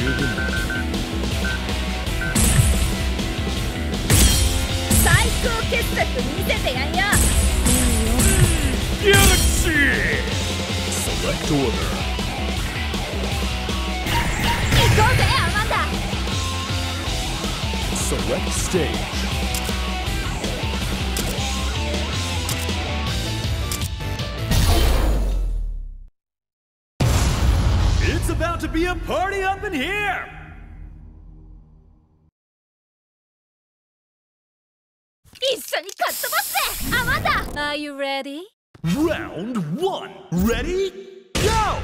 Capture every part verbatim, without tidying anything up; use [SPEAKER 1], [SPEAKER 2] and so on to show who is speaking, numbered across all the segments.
[SPEAKER 1] 最高傑作見せてやんよ。
[SPEAKER 2] Galaxy! Select order.
[SPEAKER 1] 行こうぜアマンダ。
[SPEAKER 2] Select stage. It's about to be a party up in here!
[SPEAKER 1] 一緒にかっ飛ばすぜアマンダ。 Are you ready?
[SPEAKER 2] Round one. Ready? Go!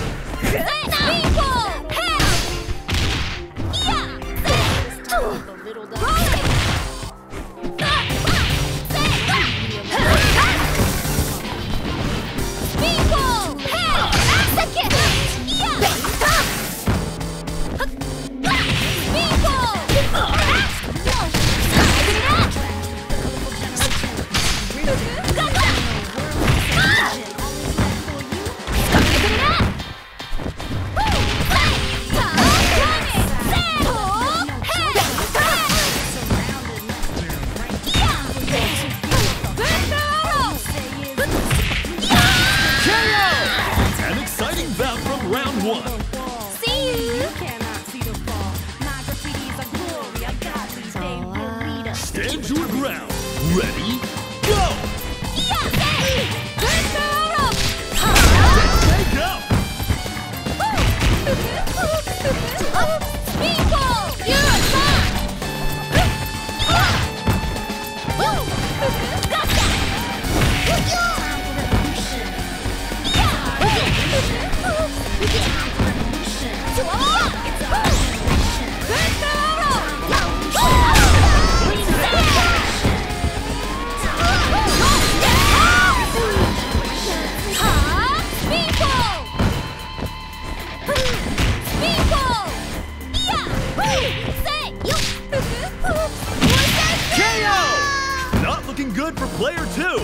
[SPEAKER 2] Stand your ground. Ready? Go! Stay go! Looking good for player two.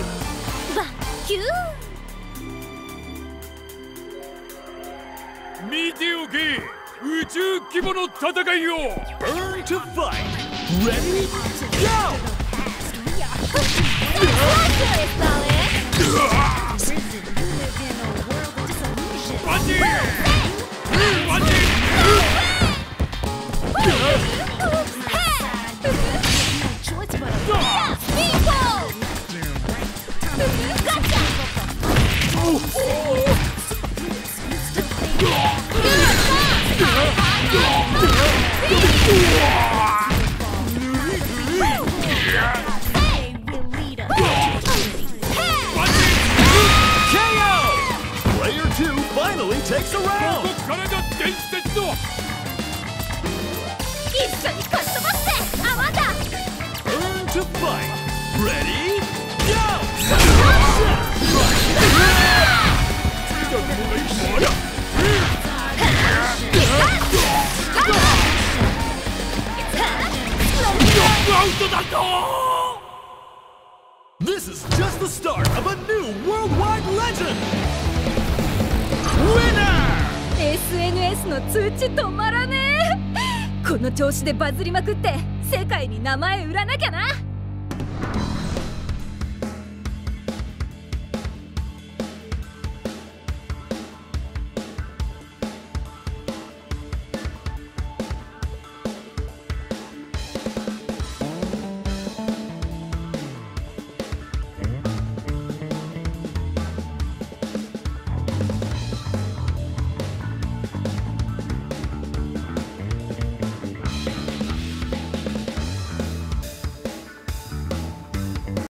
[SPEAKER 2] Burn to fight. Ready? Go! Player two finally takes a round. Turn to fight. Ready? Go! This is just the start of a new worldwide legend! Winner!
[SPEAKER 1] エスエヌエス の通知止まらねえ。この調子でバズりまくって世界に名前売らなきゃな。